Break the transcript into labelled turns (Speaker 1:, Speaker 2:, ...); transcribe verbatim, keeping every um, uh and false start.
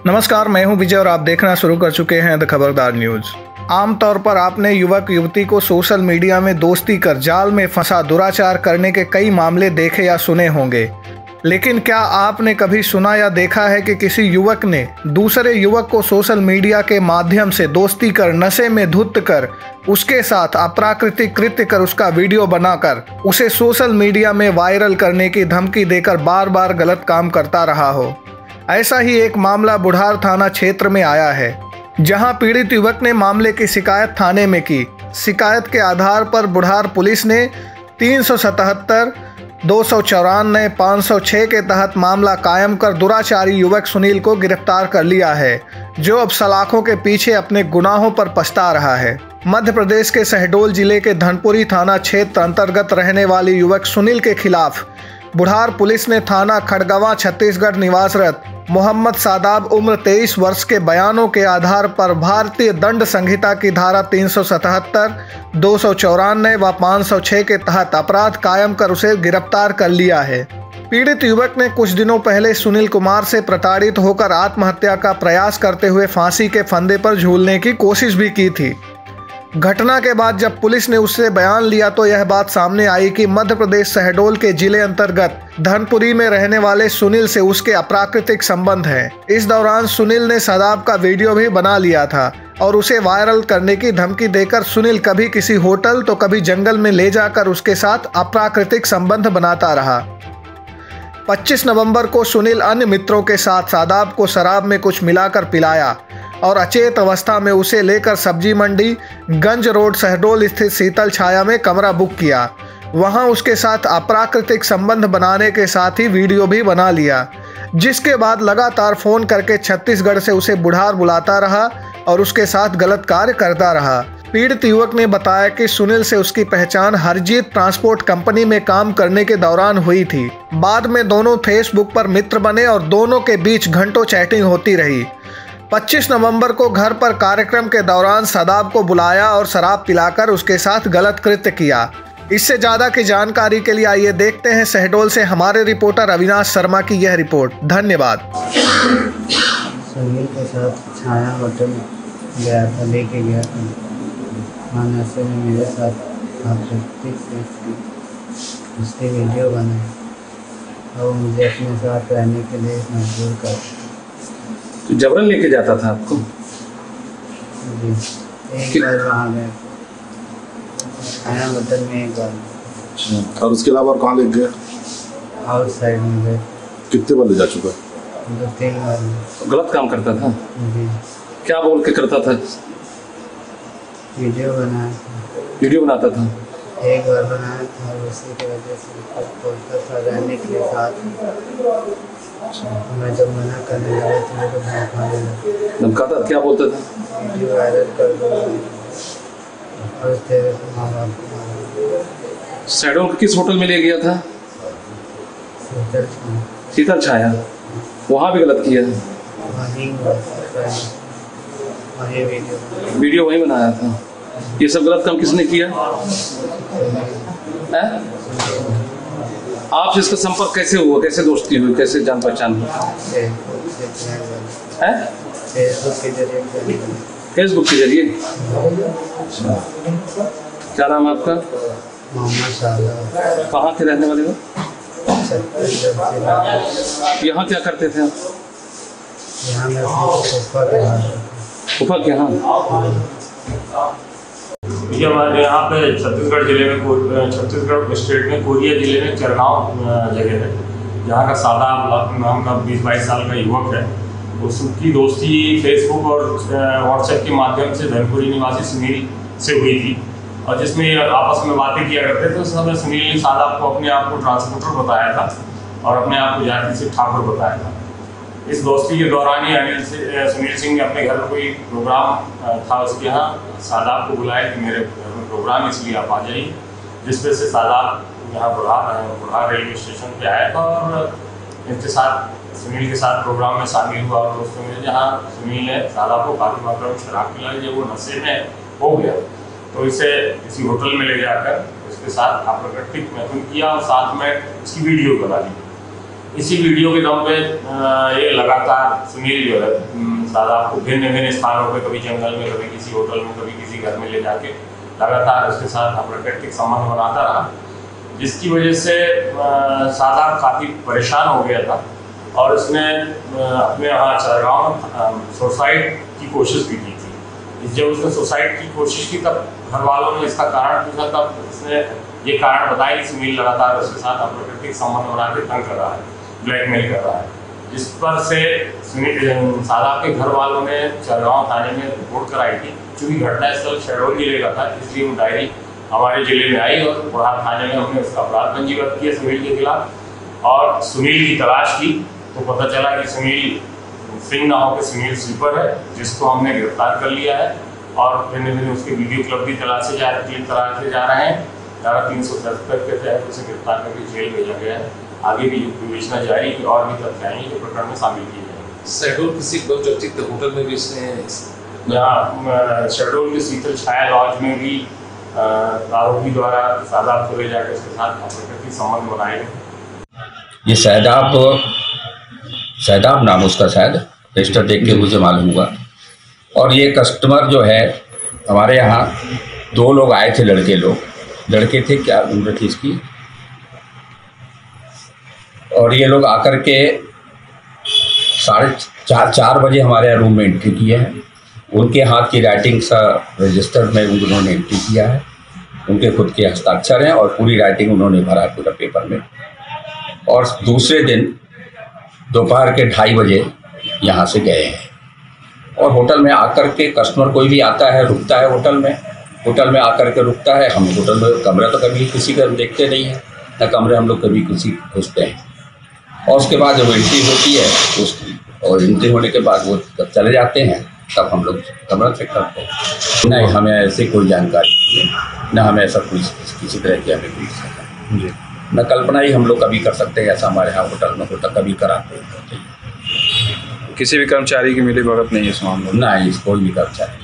Speaker 1: नमस्कार, मैं हूं विजय और आप देखना शुरू कर चुके हैं द खबरदार न्यूज। आमतौर पर आपने युवक युवती को सोशल मीडिया में दोस्ती कर जाल में फंसा दुराचार करने के कई मामले देखे या सुने होंगे, लेकिन क्या आपने कभी सुना या देखा है कि किसी युवक ने दूसरे युवक को सोशल मीडिया के माध्यम से दोस्ती कर नशे में धुत कर उसके साथ अप्राकृतिक कृत्य कर उसका वीडियो बनाकर उसे सोशल मीडिया में वायरल करने की धमकी देकर बार बार गलत काम करता रहा हो? ऐसा ही एक मामला बुढ़ार थाना क्षेत्र में आया है, जहां पीड़ित युवक ने मामले की शिकायत थाने में की। शिकायत के आधार पर बुढ़ार पुलिस ने तीन सौ सतहत्तर दो सौ चौरानवे पाँच सौ छः के तहत मामला कायम कर दुराचारी युवक सुनील को गिरफ्तार कर लिया है, जो अब सलाखों के पीछे अपने गुनाहों पर पछता रहा है। मध्य प्रदेश के शहडोल जिले के धनपुरी थाना क्षेत्र अंतर्गत रहने वाले युवक सुनील के खिलाफ बुढ़ार पुलिस ने थाना खड़गवां छत्तीसगढ़ निवासरत मोहम्मद सादाब उम्र तेईस वर्ष के बयानों के आधार पर भारतीय दंड संहिता की धारा तीन सौ सतहत्तर दो सौ चौरानवे व पाँच सौ छः के तहत अपराध कायम कर उसे गिरफ्तार कर लिया है। पीड़ित युवक ने कुछ दिनों पहले सुनील कुमार से प्रताड़ित होकर आत्महत्या का प्रयास करते हुए फांसी के फंदे पर झूलने की कोशिश भी की थी। घटना के बाद जब पुलिस ने उससे बयान लिया तो यह बात सामने आई कि मध्य प्रदेश शहडोल के जिले अंतर्गत धनपुरी में रहने वाले सुनील से उसके अप्राकृतिक संबंध हैं। इस दौरान सुनील ने सादाब का वीडियो भी बना लिया था और उसे वायरल करने की धमकी देकर सुनील कभी किसी होटल तो कभी जंगल में ले जाकर उसके साथ अप्राकृतिक संबंध बनाता रहा। पच्चीस नवंबर को सुनील अन्य मित्रों के साथ सादाब को शराब में कुछ मिलाकर पिलाया और अचेत अवस्था में उसे लेकर सब्जी मंडी गंज रोड शहडोल स्थित शीतल छाया में कमरा बुक किया। वहां उसके साथ अप्राकृतिक संबंध बनाने के साथ ही वीडियो भी बना लिया, जिसके बाद लगातार फोन करके छत्तीसगढ़ से उसे बुढ़ार बुलाता रहा और उसके साथ गलत कार्य करता रहा। पीड़ित युवक ने बताया कि सुनील से उसकी पहचान हरजीत ट्रांसपोर्ट कंपनी में काम करने के दौरान हुई थी। बाद में दोनों फेसबुक पर मित्र बने और दोनों के बीच घंटों चैटिंग होती रही। पच्चीस नवंबर को घर पर कार्यक्रम के दौरान सादाब को बुलाया और शराब पिलाकर उसके साथ गलत कृत्य किया। इससे ज्यादा की जानकारी के लिए आइए देखते हैं शहडोल से हमारे रिपोर्टर अविनाश शर्मा की यह रिपोर्ट। धन्यवाद।
Speaker 2: सुनील के साथ छाया होटल गया था, लेके गया था खाना से में मेरे साथ आकृतिक से उसके वीडियो बनाए और मुझे अपने साथ रहने के लिए मजबूर कर।
Speaker 3: तो जबरन लेके जाता था आपको?
Speaker 2: जी, एक बार वहाँ गए छाया होटल में एक बार।
Speaker 3: अच्छा, और उसके अलावा और कहाँ ले गए?
Speaker 2: आउट साइड में गए।
Speaker 3: कितने बार ले जा चुका?
Speaker 2: दो तीन बार।
Speaker 3: गलत काम करता था?
Speaker 2: जी। क्या
Speaker 3: बोल के करता था?
Speaker 2: वीडियो बनाया था।
Speaker 3: वीडियो बनाता था?
Speaker 2: एक बार बनाया था, उसी की वजह से बोलता था रहने के लिए साथ। मैं जब मना करने लगा तो मेरे को धमकाने लगा।
Speaker 3: धमकाता? क्या बोलता था?
Speaker 2: वीडियो वायरल कर दूँगा और तेरे माँ बाप को।
Speaker 3: शहडोल किस होटल में ले गया था?
Speaker 2: शीतल छाया।
Speaker 3: शीतल छाया, वहाँ भी गलत किया?
Speaker 2: वहीं वहीं वीडियो
Speaker 3: वीडियो वहीं बनाया था। ये सब गलत काम किसने किया? है? आपसे इसका संपर्क कैसे हुआ, कैसे दोस्ती हुई, कैसे जान पहचान हुई?
Speaker 2: फेसबुक के जरिए।
Speaker 3: फेसबुक के जरिए? क्या नाम है आपका?
Speaker 2: मोहम्मद सादाब।
Speaker 3: कहाँ के रहने वाले हो? यहाँ क्या करते थे आप?
Speaker 2: यहाँ मैं फूफा के यहाँ।
Speaker 3: फूफा के यहाँ?
Speaker 4: ये हमारे यहाँ पे छत्तीसगढ़ जिले में, छत्तीसगढ़ स्टेट में कोरिया जिले में चरगांव जगह है, जहाँ का सादाब नाम का बीस बाईस साल का युवक है। उसकी दोस्ती फेसबुक और व्हाट्सएप के माध्यम से धनपुरी निवासी सुनील से हुई थी, और जिसमें आपस में बातें किया करते थे। उस समय सुनील ने सादाब को अपने आप को ट्रांसपोर्टर बताया था और अपने आप को जाति से ठाकुर बताया था। इस दोस्ती के दौरान ही अनिल से सुनील सिंह ने अपने घर कोई प्रोग्राम था उसके यहाँ सादाब को बुलाया कि मेरे घर में प्रोग्राम, इसलिए आप आ जाइए। जिस वजह से सादाब यहाँ बुढ़ार बुढ़ार रेलवे स्टेशन पे आया था और इनके साथ सुनील के साथ प्रोग्राम में शामिल हुआ। और दोस्तों में जहाँ सुनील ने सादाब को काफ़ी मात्रा में शराब पिलाई, जब वो नशे में हो गया तो इसे किसी होटल में ले जाकर उसके साथ अप्राकृतिक मैथुन किया और साथ में उसकी वीडियो बना ली। इसी वीडियो के दम पे ये लगातार सुनील जो है सादाब को भिन्न भिन्न स्थानों पे, कभी जंगल में, कभी किसी होटल में, कभी किसी घर में ले जाके लगातार उसके साथ अप्रकृतिक संबंध बनाता रहा, जिसकी वजह से सादाब काफ़ी परेशान हो गया था और उसने अपने यहाँ चरगांव में सुसाइड की कोशिश भी की थी। जब उसने सुसाइड की कोशिश की तब घर वालों ने इसका कारण पूछा, तब उसने ये कारण बताया कि सुनील लगातार उसके साथ अप्रकृतिक संबंध बना के तंग कर रहा है, ब्लैकमेल कर रहा है, जिस पर से सुनील सादाब के घर वालों ने चरगांव थाने में रिपोर्ट कराई थी। चूँकि घटनास्थल शहडोल जिले का था, इसलिए वो डायरी हमारे जिले में आई और बुढ़ा थाने में हमने उसका अपराध पंजीबद्ध किया सुनील के खिलाफ और सुनील की तलाश की तो पता चला कि सुनील सिंह नाव के सुनील स्वीपर है, जिसको हमने गिरफ्तार कर लिया है और भिन्न भिन्न उसके वीडियो क्लब भी तलाशे जा रहे तलाशे जा रहे हैं। धारा तीन सौ सत्तर के तहत उसे गिरफ्तार करके जेल भेजा गया है। आगे भी विवेचना जारी की और भी तथ्य आएंगे जो प्रकरण में शामिल किए जाएंगे।
Speaker 3: शहडोल किसी बहुचर्चित होटल में भी इसने
Speaker 4: यहाँ शहडोल के शीतल छाया लॉज में भी आरोपी द्वारा सादाब को ले जाकर उसके साथ अप्रकृतिक संबंध बनाए गए।
Speaker 5: ये शादाब शादाब नाम उसका शायद रजिस्टर देख के मुझे मालूम हुआ। और ये कस्टमर जो है हमारे यहाँ दो लोग आए थे, लड़के लोग लड़के थे क्या उम्र थी इसकी, और ये लोग आकर के साढ़े चार चार बजे हमारे यहाँ रूम में एंट्री किए हैं। उनके हाथ की राइटिंग सा रजिस्टर में उन्होंने एंट्री किया है, उनके खुद के हस्ताक्षर हैं और पूरी राइटिंग उन्होंने भरा पूरा पेपर में। और दूसरे दिन दोपहर के ढाई बजे यहाँ से गए हैं और होटल में आकर के कस्टमर कोई भी आता है रुकता है होटल में होटल में आकर के रुकता है। हम होटल में कमरा तो कभी किसी का देखते नहीं है, न कमरे हम लोग कभी किसी घुसते हैं। और उसके बाद जब एंट्री होती है उस और एंट्री होने के बाद वो जब चले जाते हैं तब हम लोग कमरा चेक करते हैं। नहीं, हमें ऐसी कोई जानकारी नहीं है, न हमें ऐसा कुछ किसी तरह की हमें कोई जी न कल्पना ही हम लोग कभी कर सकते हैं ऐसा हमारे यहाँ होटल में होता कभी कराते हैं।
Speaker 6: किसी भी कर्मचारी की मिली भगत नहीं है इस मामले में?
Speaker 5: नहीं, कोई भी कर्मचारी